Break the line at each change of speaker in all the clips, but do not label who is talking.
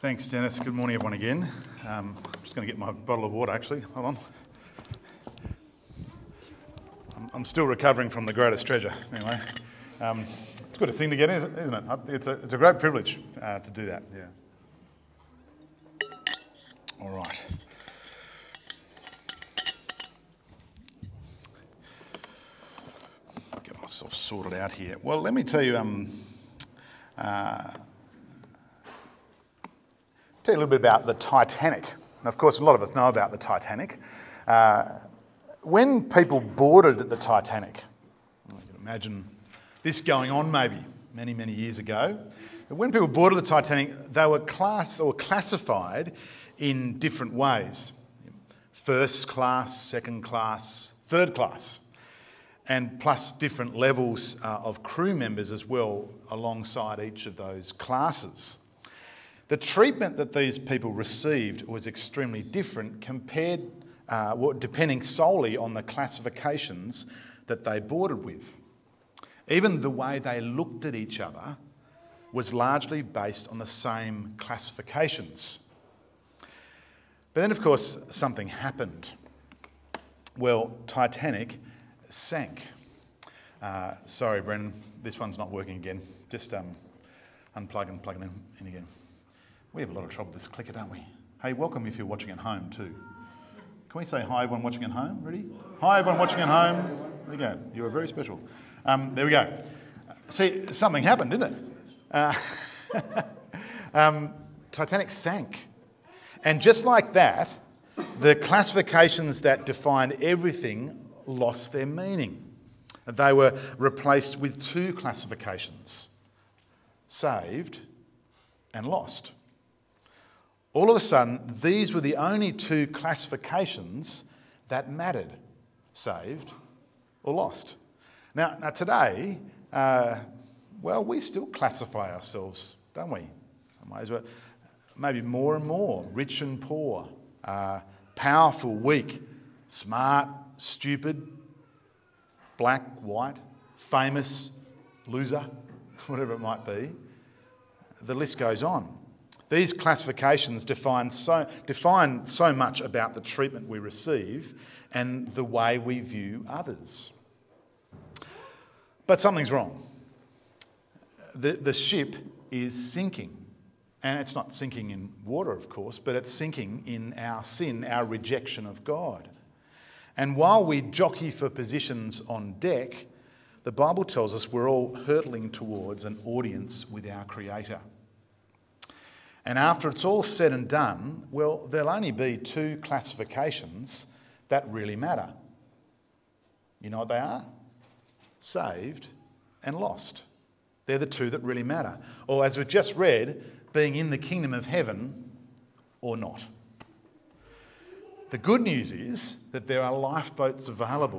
Thanks, Dennis. Good morning, everyone, again. I'm just going to get my bottle of water, actually. Hold on. I'm still recovering from the greatest treasure, anyway. It's good to sing together, isn't it? It's a great privilege to do that, yeah. All right. Get myself sorted out here. Well, let me tell you, tell you a little bit about the Titanic. And of course, a lot of us know about the Titanic. When people boarded the Titanic, you can imagine this going on maybe many, many years ago. But when people boarded the Titanic, they were classified in different ways. First class, second class, third class, and plus different levels of crew members as well alongside each of those classes. The treatment that these people received was extremely different depending solely on the classifications that they boarded with. Even the way they looked at each other was largely based on the same classifications. But then, of course, something happened. Well, Titanic sank. Sorry, Brendan, this one's not working again. Just unplug and plug it in again. We have a lot of trouble with this clicker, don't we? Hey, welcome if you're watching at home too. Can we say hi, everyone watching at home? Ready? Hi, everyone watching at home. There you go. You are very special. There we go. See, something happened, didn't it? Titanic sank. And just like that, the classifications that defined everything lost their meaning. They were replaced with two classifications: saved and lost. All of a sudden, these were the only two classifications that mattered: saved or lost. Now today, we still classify ourselves, don't we? In some ways, maybe more and more: rich and poor, powerful, weak, smart, stupid, black, white, famous, loser, whatever it might be. The list goes on. These classifications define so much about the treatment we receive and the way we view others. But something's wrong. The ship is sinking. And it's not sinking in water, of course, but it's sinking in our sin, our rejection of God. And while we jockey for positions on deck, the Bible tells us we're all hurtling towards an audience with our Creator. And after it's all said and done, well, there'll only be two classifications that really matter. You know what they are? Saved and lost. They're the two that really matter. Or as we've just read, being in the kingdom of heaven or not. The good news is that there are lifeboats available,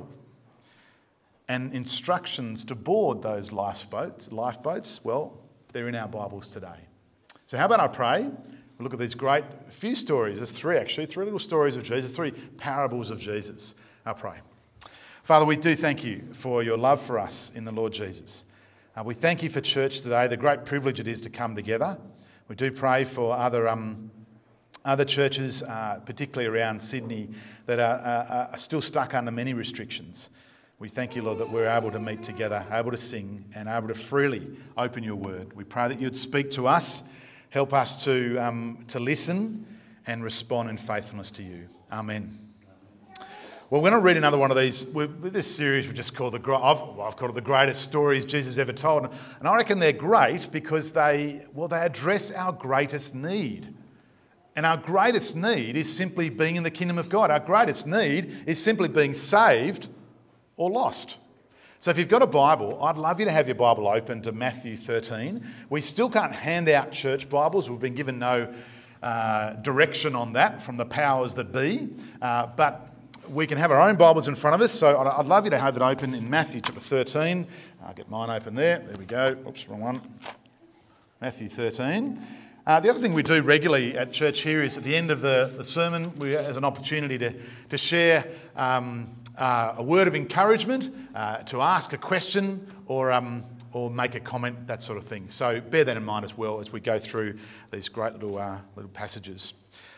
and instructions to board those lifeboats, well, they're in our Bibles today. So how about I pray? We'll look at these great few stories. There's three little stories of Jesus, three parables of Jesus. I'll pray. Father, we do thank you for your love for us in the Lord Jesus. We thank you for church today, the great privilege it is to come together. We do pray for other churches, particularly around Sydney, that are still stuck under many restrictions. We thank you, Lord, that we're able to meet together, able to sing, and able to freely open your word. We pray that you'd speak to us, help us to listen and respond in faithfulness to you. Amen. Well, we're going to read another one of these. With this series, we just call I've called it the greatest stories Jesus ever told. And I reckon they're great because they address our greatest need. And our greatest need is simply being in the kingdom of God. Our greatest need is simply being saved or lost. So if you've got a Bible, I'd love you to have your Bible open to Matthew 13. We still can't hand out church Bibles. We've been given no direction on that from the powers that be. But we can have our own Bibles in front of us. So I'd love you to have it open in Matthew chapter 13. I'll get mine open there. There we go. Oops, wrong one. Matthew 13. The other thing we do regularly at church here is at the end of the sermon, as an opportunity to share a word of encouragement, to ask a question, or or make a comment, that sort of thing. So bear that in mind as well as we go through these great little passages.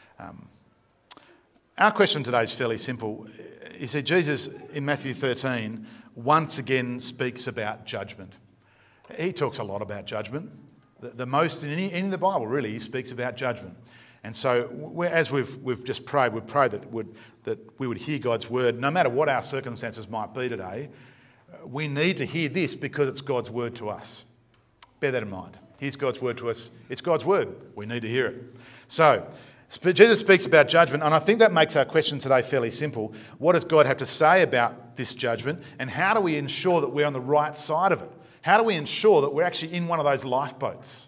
Our question today is fairly simple. You see, Jesus in Matthew 13 once again speaks about judgment. He talks a lot about judgment. The most in the Bible, really, he speaks about judgment. And so, as we've just prayed, we've prayed that we would hear God's word, no matter what our circumstances might be today. We need to hear this because it's God's word to us. Bear that in mind. Here's God's word to us. It's God's word. We need to hear it. So, Jesus speaks about judgment, and I think that makes our question today fairly simple. What does God have to say about this judgment, and how do we ensure that we're on the right side of it? How do we ensure that we're actually in one of those lifeboats?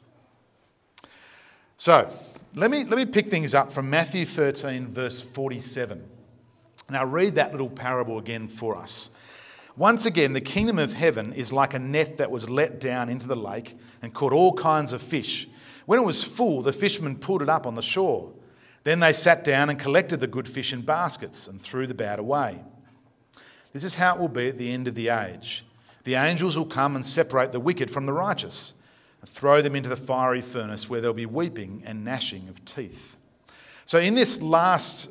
So, let me pick things up from Matthew 13, verse 47. And I'll read that little parable again for us. Once again, the kingdom of heaven is like a net that was let down into the lake and caught all kinds of fish. When it was full, the fishermen pulled it up on the shore. Then they sat down and collected the good fish in baskets and threw the bad away. This is how it will be at the end of the age. The angels will come and separate the wicked from the righteous and throw them into the fiery furnace where there'll be weeping and gnashing of teeth. So in the last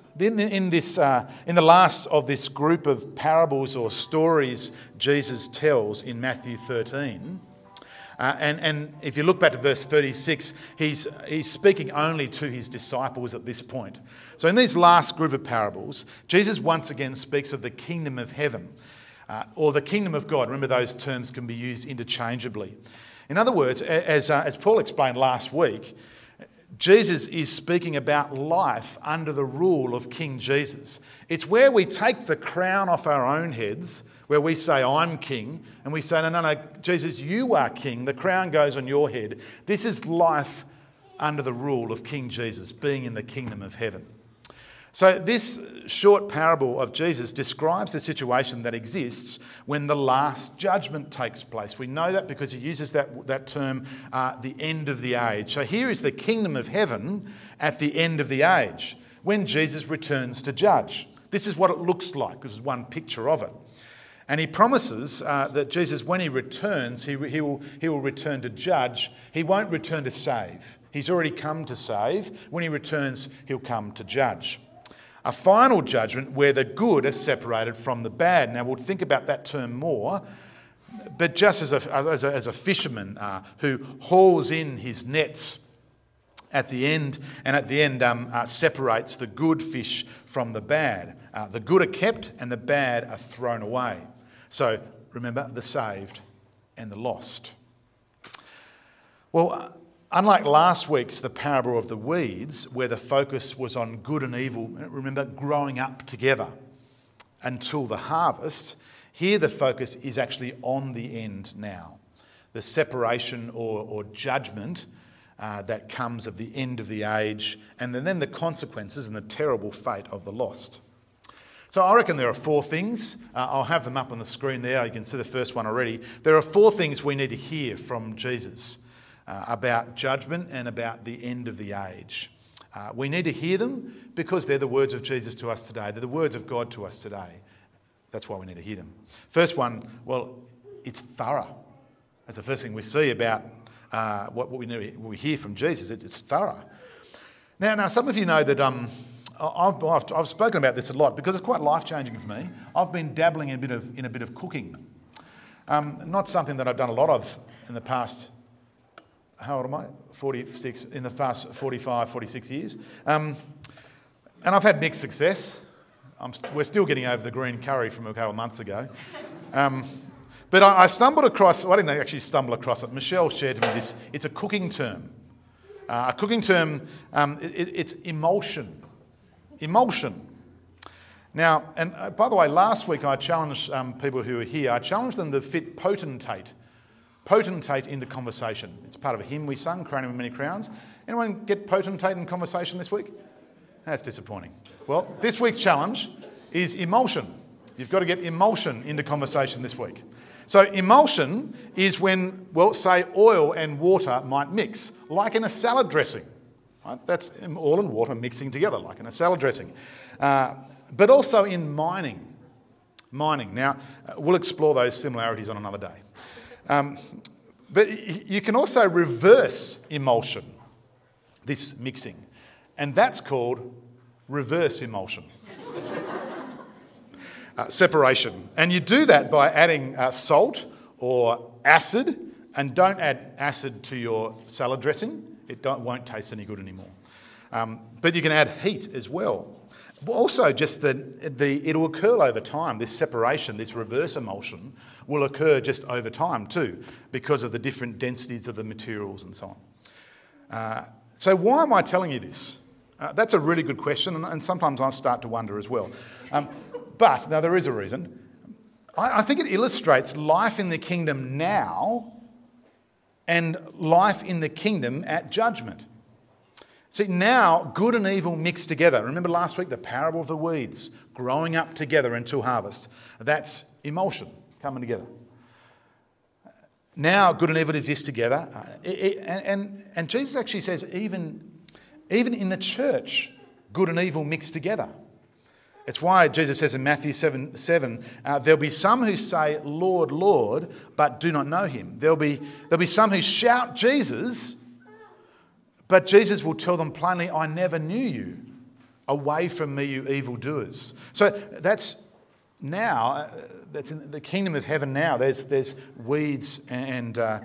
of this group of parables or stories Jesus tells in Matthew 13, and if you look back to verse 36, he's speaking only to his disciples at this point. So in these last group of parables, Jesus once again speaks of the kingdom of heaven or the kingdom of God. Remember, those terms can be used interchangeably. In other words, as Paul explained last week, Jesus is speaking about life under the rule of King Jesus. It's where we take the crown off our own heads, where we say, I'm king, and we say, no, Jesus, you are king. The crown goes on your head. This is life under the rule of King Jesus, being in the kingdom of heaven. So this short parable of Jesus describes the situation that exists when the last judgment takes place. We know that because he uses that term, the end of the age. So here is the kingdom of heaven at the end of the age, when Jesus returns to judge. This is what it looks like. This is one picture of it. And he promises that Jesus, when he returns, he will return to judge. He won't return to save. He's already come to save. When he returns, he'll come to judge. A final judgment where the good are separated from the bad. Now, we'll think about that term more, but just as a fisherman who hauls in his nets at the end, and at the end separates the good fish from the bad. The good are kept and the bad are thrown away. So, remember, the saved and the lost. Well, unlike last week's, the parable of the weeds, where the focus was on good and evil, remember, growing up together until the harvest, here the focus is actually on the end now. The separation or judgment that comes at the end of the age, and then the consequences and the terrible fate of the lost. So I reckon there are four things. I'll have them up on the screen there. You can see the first one already. There are four things we need to hear from Jesus about judgment and about the end of the age. We need to hear them because they're the words of Jesus to us today. They're the words of God to us today. That's why we need to hear them. First one, well, it's thorough. That's the first thing we see about what we hear from Jesus. It's thorough. Now, some of you know that I've spoken about this a lot because it's quite life-changing for me. I've been dabbling in a bit of cooking. Not something that I've done a lot of in the past. How old am I? 46, in the past 45, 46 years. And I've had mixed success. We're still getting over the green curry from a couple of months ago. But I stumbled across, well, I didn't actually stumble across it. Michelle shared to me this. It's a cooking term. A cooking term, it's emulsion. Emulsion. Now, and by the way, last week I challenged people who were here, I challenged them to fit potentate into conversation. It's part of a hymn we sung, Crowning with Many Crowns. Anyone get potentate in conversation this week? That's disappointing. Well, this week's challenge is emulsion. You've got to get emulsion into conversation this week. So emulsion is when, well, say oil and water might mix, like in a salad dressing. Right? That's oil and water mixing together, like in a salad dressing. But also in mining. Now, we'll explore those similarities on another day. But you can also reverse emulsion, this mixing, and that's called reverse emulsion. Separation. And you do that by adding salt or acid, and don't add acid to your salad dressing. It won't taste any good anymore. But you can add heat as well. Also, just it'll occur over time. This separation, this reverse emulsion, will occur just over time too, because of the different densities of the materials and so on. So why am I telling you this? That's a really good question, and sometimes I start to wonder as well. But now there is a reason. I think it illustrates life in the kingdom now and life in the kingdom at judgment. See, now good and evil mix together. Remember last week, the parable of the weeds growing up together until harvest. That's emulsion coming together. Now good and evil exist together. And Jesus actually says even in the church, good and evil mix together. It's why Jesus says in Matthew 7, there'll be some who say, Lord, Lord, but do not know him. There'll be some who shout Jesus, but Jesus will tell them plainly, I never knew you. Away from me, you evildoers. So that's now, that's in the kingdom of heaven now. There's weeds and the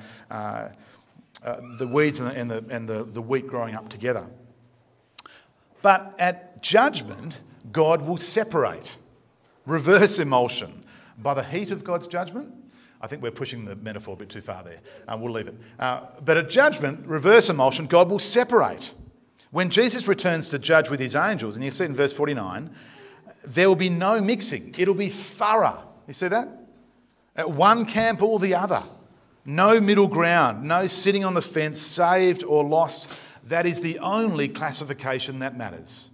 weeds and the wheat growing up together. But at judgment, God will separate, reverse emulsion. By the heat of God's judgment, I think we're pushing the metaphor a bit too far there. We'll leave it. But at judgment, reverse emulsion, God will separate. When Jesus returns to judge with his angels, and you see it in verse 49, there will be no mixing. It'll be thorough. You see that? At one camp or the other. No middle ground. No sitting on the fence, saved or lost. That is the only classification that matters.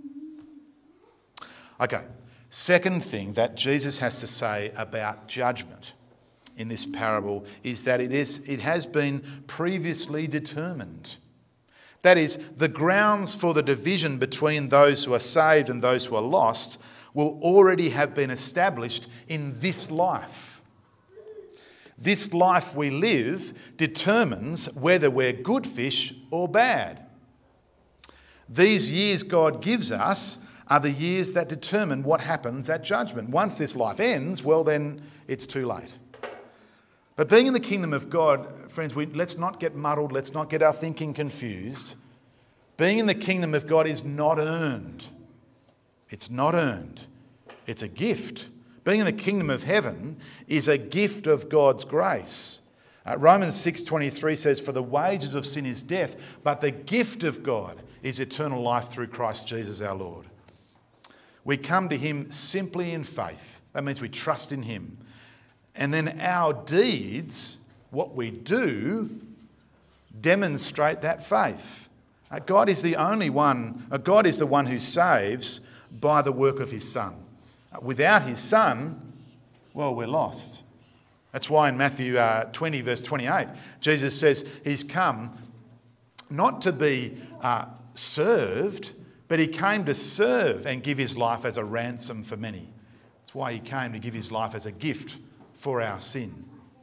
Okay, second thing that Jesus has to say about judgment in this parable is that it has been previously determined. That is, the grounds for the division between those who are saved and those who are lost will already have been established in this life. This life we live determines whether we're good fish or bad. These years God gives us are the years that determine what happens at judgment. Once this life ends, well then it's too late. But being in the kingdom of God, friends, let's not get muddled, let's not get our thinking confused. Being in the kingdom of God is not earned. It's not earned. It's a gift. Being in the kingdom of heaven is a gift of God's grace. Romans 6:23 says, for the wages of sin is death, but the gift of God is eternal life through Christ Jesus our Lord. We come to him simply in faith. That means we trust in him. And then our deeds, what we do, demonstrate that faith. God is the only one, God is the one who saves by the work of his Son. Without his Son, well, we're lost. That's why in Matthew 20, verse 28, Jesus says he's come not to be served, but he came to serve and give his life as a ransom for many. That's why he came, to give his life as a gift for our sin.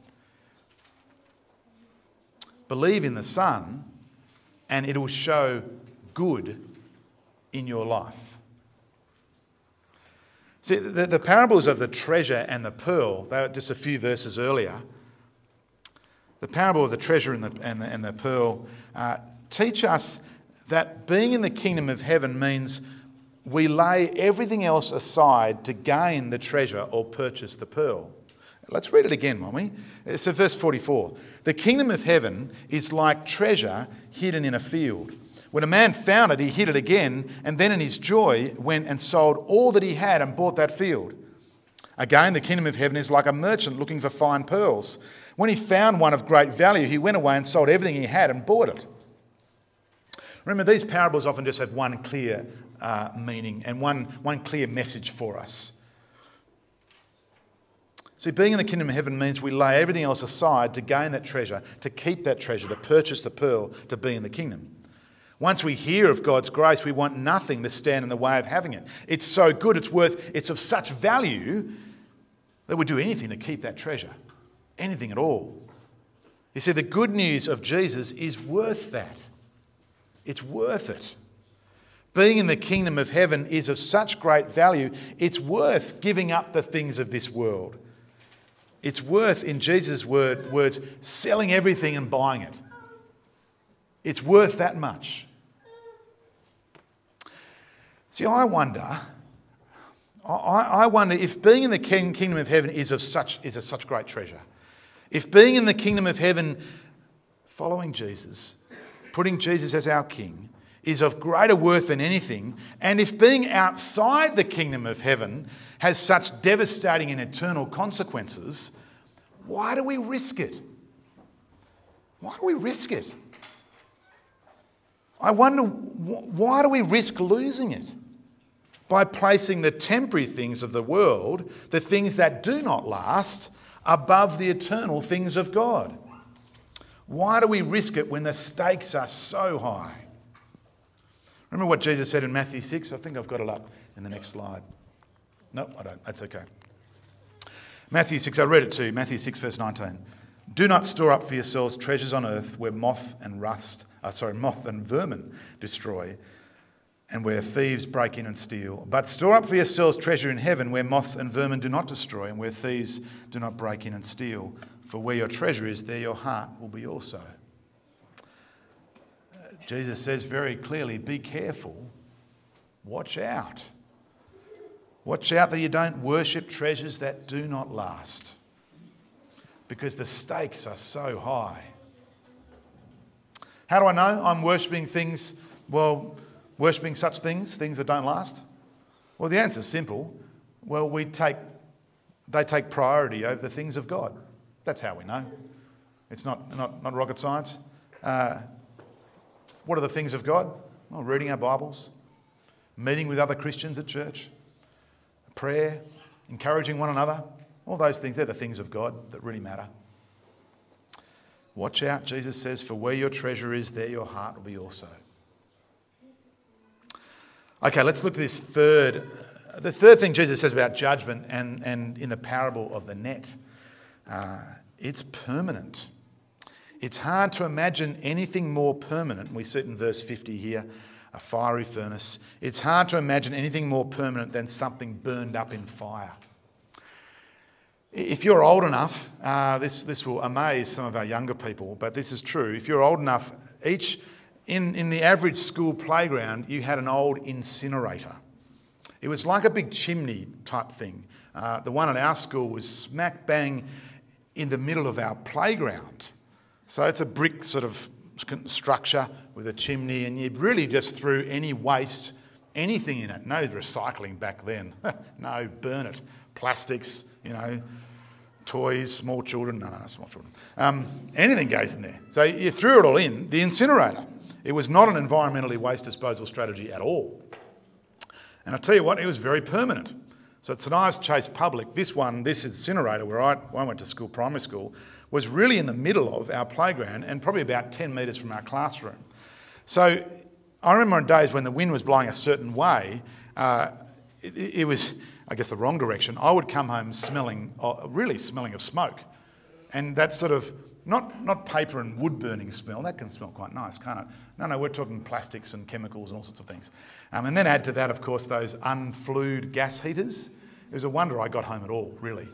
Believe in the Son and it will show good in your life. See, the parables of the treasure and the pearl, they were just a few verses earlier. The parable of the treasure and the pearl teach us that being in the kingdom of heaven means we lay everything else aside to gain the treasure or purchase the pearl. Let's read it again, won't we? So verse 44. The kingdom of heaven is like treasure hidden in a field. When a man found it, he hid it again, and then in his joy went and sold all that he had and bought that field. Again, the kingdom of heaven is like a merchant looking for fine pearls. When he found one of great value, he went away and sold everything he had and bought it. Remember, these parables often just have one clear meaning and one clear message for us. See, being in the kingdom of heaven means we lay everything else aside to gain that treasure, to keep that treasure, to purchase the pearl, to be in the kingdom. Once we hear of God's grace, we want nothing to stand in the way of having it. It's so good, it's of such value that we'd do anything to keep that treasure. Anything at all. You see, the good news of Jesus is worth that. It's worth it. Being in the kingdom of heaven is of such great value, it's worth giving up the things of this world. It's worth, in Jesus' words, selling everything and buying it. It's worth that much. See, I wonder if being in the kingdom of heaven is of such great treasure. If being in the kingdom of heaven, following Jesus, putting Jesus as our King, is of greater worth than anything, and if being outside the kingdom of heaven has such devastating and eternal consequences, why do we risk it? Why do we risk it? I wonder, why do we risk losing it? By placing the temporary things of the world, the things that do not last, above the eternal things of God. Why do we risk it when the stakes are so high? Remember what Jesus said in Matthew 6? I think I've got it up in the next slide. No, I don't. That's okay. Matthew 6, I read it too. Matthew 6, verse 19. Do not store up for yourselves treasures on earth where moth and vermin destroy, and where thieves break in and steal. But store up for yourselves treasure in heaven where moths and vermin do not destroy, and where thieves do not break in and steal. For where your treasure is, there your heart will be also. Jesus says very clearly, be careful. Watch out. Watch out that you don't worship treasures that do not last, because the stakes are so high. How do I know I'm worshipping things, worshipping such things that don't last? Well, the answer's simple. Well, they take priority over the things of God. That's how we know. It's not rocket science. What are the things of God? Well, reading our Bibles, meeting with other Christians at church, prayer, encouraging one another. All those things, they're the things of God that really matter. Watch out, Jesus says, for where your treasure is, there your heart will be also. Okay, let's look at this the third thing Jesus says about judgment and in the parable of the net. It's permanent. It's hard to imagine anything more permanent. We see it in verse 50 here, a fiery furnace. It's hard to imagine anything more permanent than something burned up in fire. If you're old enough, this will amaze some of our younger people, but this is true. If you're old enough, in the average school playground, you had an old incinerator. It was like a big chimney type thing. The one at our school was smack bang in the middle of our playground. So it's a brick sort of structure with a chimney, and you really just threw any waste, anything in it. No recycling back then. No, burn it. Plastics, toys, small children. No, small children. Anything goes in there. So you threw it all in the incinerator. It was not an environmentally waste disposal strategy at all. And I tell you what, it was very permanent. So at St Ives Chase Public, this incinerator where I went to school, primary school, was really in the middle of our playground and probably about 10 metres from our classroom. So I remember on days when the wind was blowing a certain way, it was, I guess, the wrong direction. I would come home smelling of smoke. And that sort of, not paper and wood burning smell, that can smell quite nice, can't it? No, we're talking plastics and chemicals and all sorts of things. And then add to that, of course, those unflued gas heaters. It was a wonder I got home at all, really.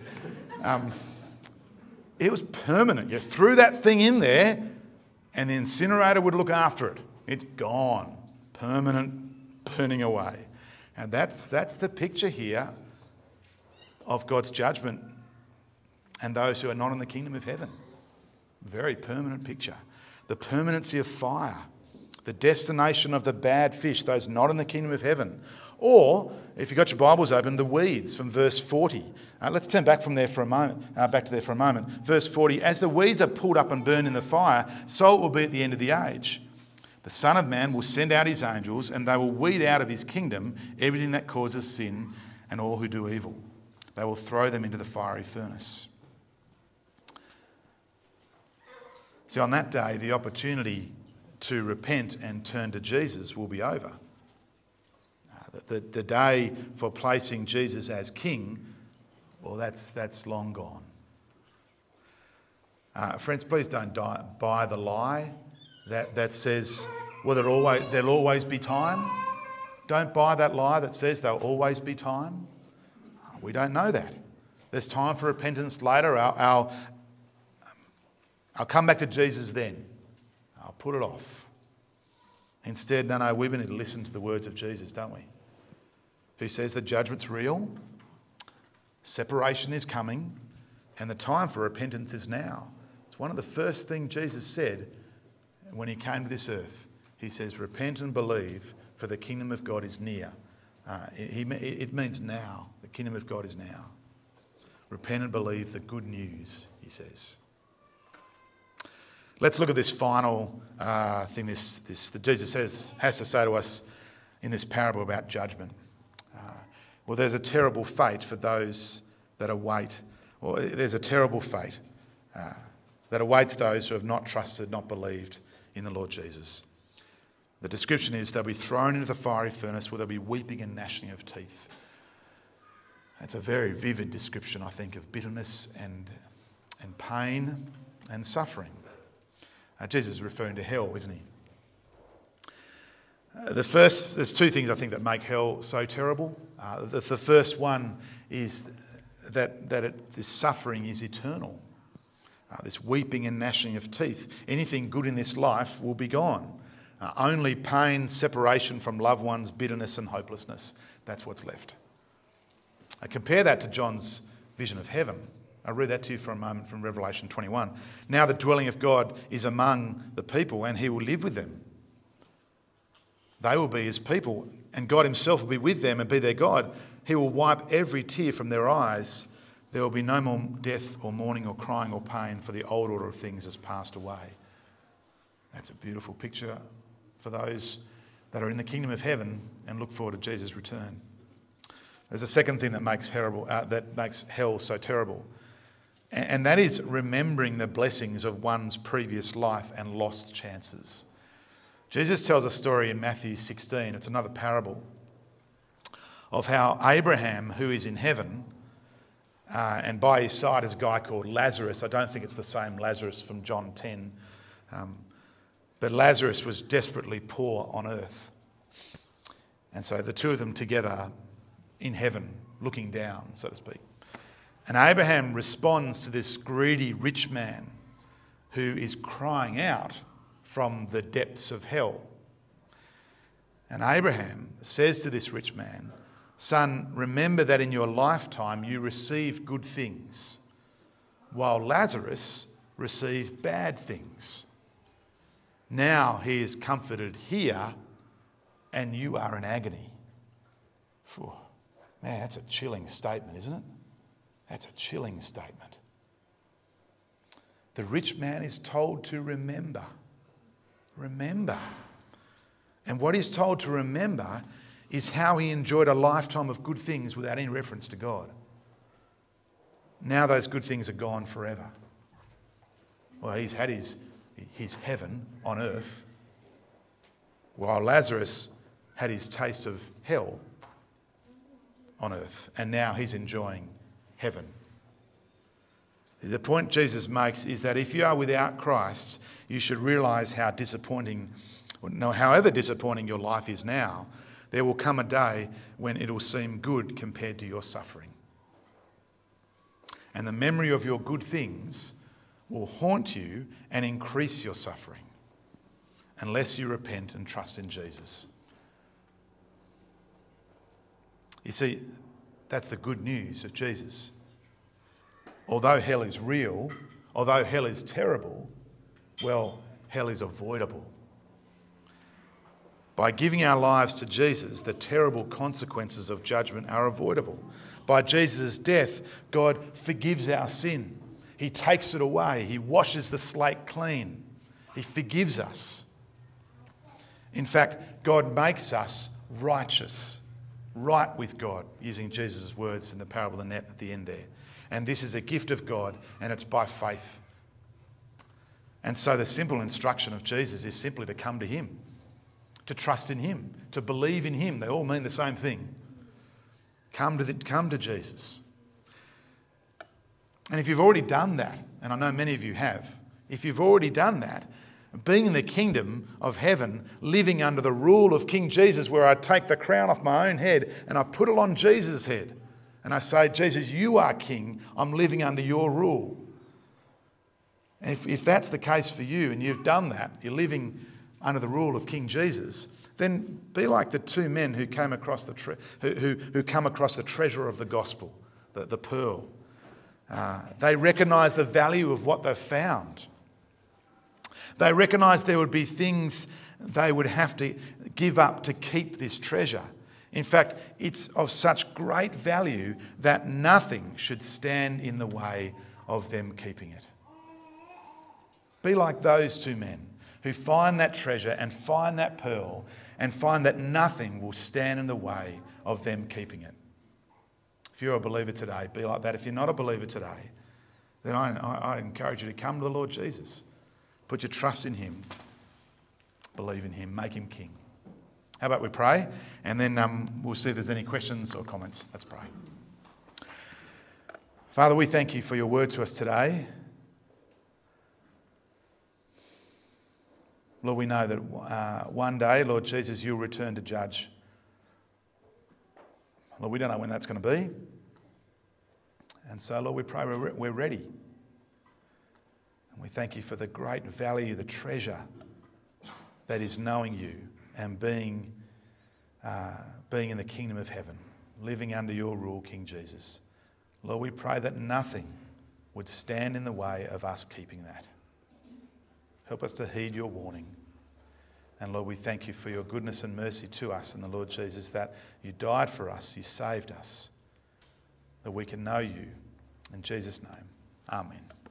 It was permanent. You threw that thing in there and the incinerator would look after it. It's gone. Permanent, burning away. And that's the picture here of God's judgment and those who are not in the kingdom of heaven. Very permanent picture. The permanency of fire. The destination of the bad fish, those not in the kingdom of heaven. Or, if you've got your Bibles open, the weeds from verse 40. Let's turn back to there for a moment. Verse 40, as the weeds are pulled up and burned in the fire, so it will be at the end of the age. The Son of Man will send out his angels, and they will weed out of his kingdom everything that causes sin and all who do evil. They will throw them into the fiery furnace. See, on that day, the opportunity to repent and turn to Jesus will be over. The day for placing Jesus as king, well, that's long gone. Friends, please don't buy the lie that says, well, there'll always be time. Don't buy that lie that says there'll always be time. We don't know that. There's time for repentance later. I'll come back to Jesus then. I'll put it off. Instead, no, we need to listen to the words of Jesus, don't we? Who says that judgment's real, separation is coming, and the time for repentance is now. It's one of the first things Jesus said when he came to this earth. He says, repent and believe, for the kingdom of God is near. It means now. The kingdom of God is now. Repent and believe the good news, he says. Let's look at this final thing that Jesus has to say to us in this parable about judgment. Well, there's a terrible fate for those that await, or there's a terrible fate that awaits those who have not trusted, not believed in the Lord Jesus. The description is they'll be thrown into the fiery furnace where there'll be weeping and gnashing of teeth. That's a very vivid description, I think, of bitterness and pain and suffering. Jesus is referring to hell, isn't he? There's two things I think that make hell so terrible. The first one is that this suffering is eternal. This weeping and gnashing of teeth. Anything good in this life will be gone. Only pain, separation from loved ones, bitterness and hopelessness. That's what's left. Compare that to John's vision of heaven. I'll read that to you for a moment from Revelation 21. Now the dwelling of God is among the people, and he will live with them. They will be his people, and God himself will be with them and be their God. He will wipe every tear from their eyes. There will be no more death or mourning or crying or pain, for the old order of things has passed away. That's a beautiful picture for those that are in the kingdom of heaven and look forward to Jesus' return. There's a second thing that makes hell so terrible, and that is remembering the blessings of one's previous life and lost chances. Jesus tells a story in Matthew 16, it's another parable, of how Abraham, who is in heaven, and by his side is a guy called Lazarus. I don't think it's the same Lazarus from John 10, but Lazarus was desperately poor on earth. And so the two of them together in heaven, looking down, so to speak. And Abraham responds to this greedy rich man who is crying out from the depths of hell. And Abraham says to this rich man, "Son, remember that in your lifetime you received good things, while Lazarus received bad things. Now he is comforted here, and you are in agony." Whew. Man, that's a chilling statement, isn't it? That's a chilling statement. The rich man is told to remember. Remember. And what he's told to remember is how he enjoyed a lifetime of good things without any reference to God. Now those good things are gone forever. Well, he's had his heaven on earth, while Lazarus had his taste of hell on earth, and now he's enjoying heaven. The point Jesus makes is that if you are without Christ, you should realise how however disappointing your life is now, there will come a day when it will seem good compared to your suffering. And the memory of your good things will haunt you and increase your suffering unless you repent and trust in Jesus. You see, that's the good news of Jesus. Although hell is real, although hell is terrible, well, hell is avoidable. By giving our lives to Jesus, the terrible consequences of judgment are avoidable. By Jesus' death, God forgives our sin. He takes it away. He washes the slate clean. He forgives us. In fact, God makes us righteous, right with God, using Jesus' words in the parable of the net at the end there. And this is a gift of God, and it's by faith. And so the simple instruction of Jesus is simply to come to him, to trust in him, to believe in him. They all mean the same thing. Come to Jesus. And if you've already done that, and I know many of you have, if you've already done that, being in the kingdom of heaven, living under the rule of King Jesus, where I take the crown off my own head and I put it on Jesus' head. And I say, Jesus, you are king. I'm living under your rule. If that's the case for you and you've done that, you're living under the rule of King Jesus, then be like the two men who came across who come across the treasure of the gospel, the pearl. They recognised the value of what they've found. They recognised there would be things they would have to give up to keep this treasure. In fact, it's of such great value that nothing should stand in the way of them keeping it. Be like those two men who find that treasure and find that pearl and find that nothing will stand in the way of them keeping it. If you're a believer today, be like that. If you're not a believer today, then I encourage you to come to the Lord Jesus. Put your trust in him. Believe in him. Make him king. How about we pray? And then we'll see if there's any questions or comments. Let's pray. Father, we thank you for your word to us today. Lord, we know that one day, Lord Jesus, you'll return to judge. Lord, we don't know when that's going to be. And so, Lord, we pray we're ready. And we thank you for the great value, the treasure that is knowing you and being in the kingdom of heaven, living under your rule, King Jesus. Lord, we pray that nothing would stand in the way of us keeping that. Help us to heed your warning. And Lord, we thank you for your goodness and mercy to us in the Lord Jesus, that you died for us, you saved us, that we can know you. In Jesus' name, amen.